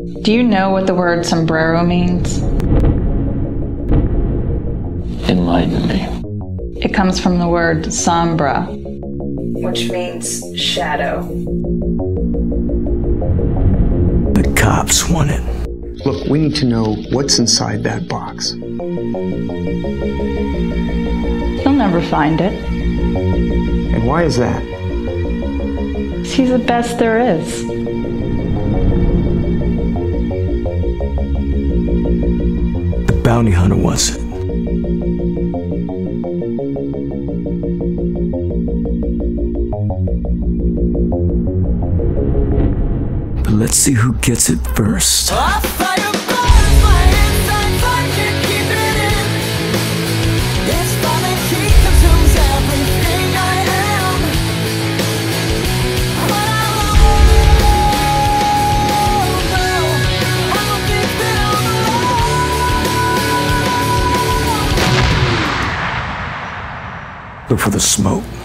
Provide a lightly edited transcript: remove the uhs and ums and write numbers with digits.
Do you know what the word sombrero means? Enlighten me. It comes from the word sombra, which means shadow. The cops want it. Look, we need to know what's inside that box. You'll never find it. And why is that? He's the best there is. The bounty hunter wants it. But let's see who gets it first. Look for the smoke.